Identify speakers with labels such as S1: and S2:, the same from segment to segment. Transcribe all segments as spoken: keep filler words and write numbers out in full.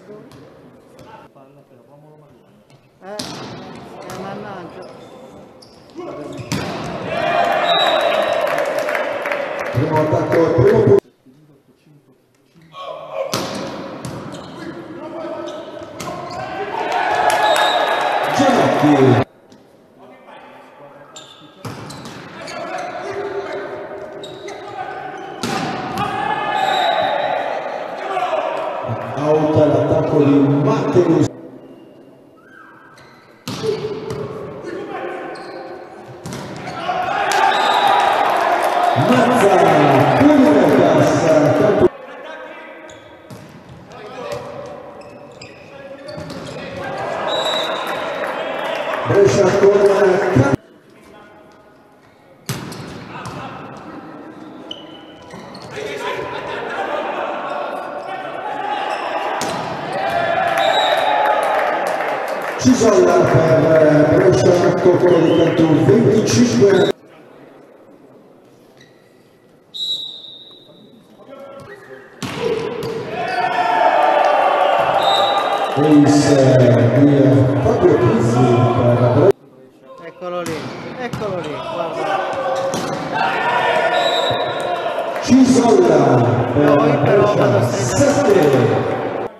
S1: Eh, eh mannaggia.
S2: Primo attacco, primo punto. Giannotti. Out all'attacco di Matteo. Mazza, Pugliargas, tanto. Brescia con Cisolla per Brescia, tocco di canto venticinque. Ace di Fabio Pizzi per Brescia.
S1: Eccolo lì, eccolo lì, guarda.
S2: Cisolla per
S1: Poi però vado a
S2: Brescia
S1: stringere.
S2: sette.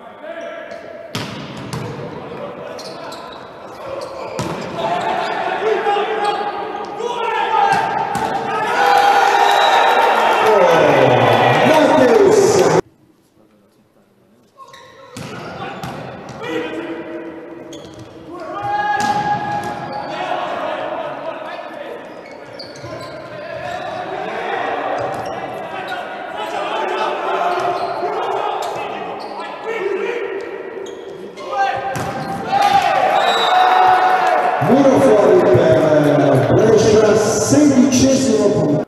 S2: Muro fuori per Brescia, sedicesimo punto.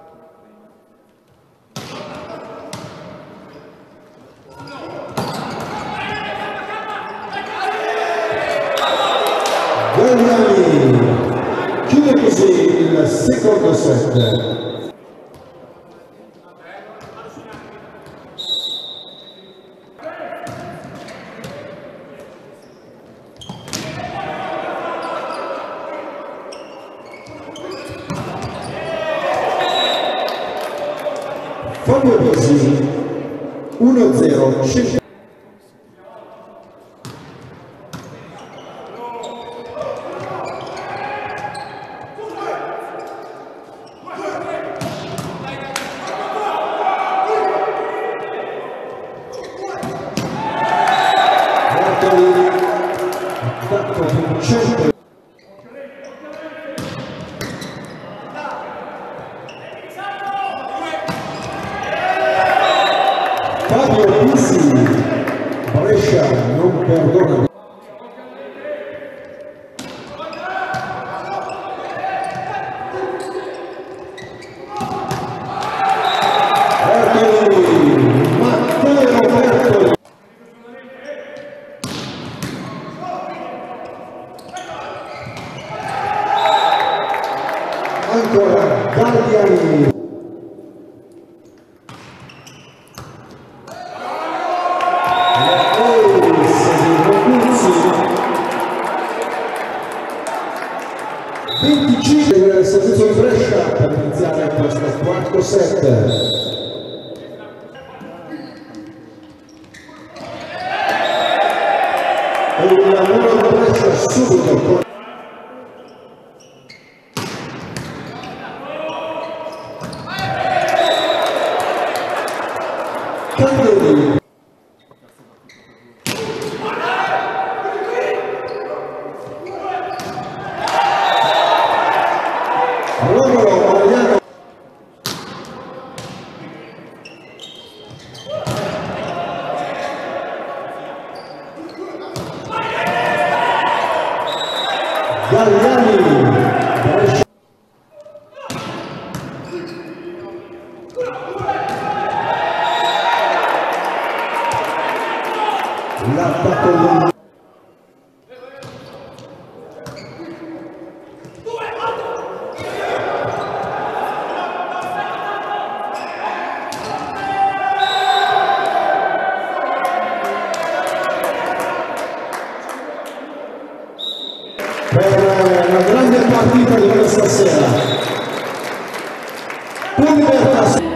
S2: Guglielmi chiude così il secondo set. Fabio Pizzi uno zero. Attacco vincente. Fabio Pizzi, Brescia non perdona. Matteo Roberto. Ancora Galliani. venticinque del servizio di Brescia per iniziare questo quarto set. E il lavoro di Brescia subito con Candeli. Romolo Mariano. Galliani. L'attacco per la grande partita di questa sera. Buon libertà.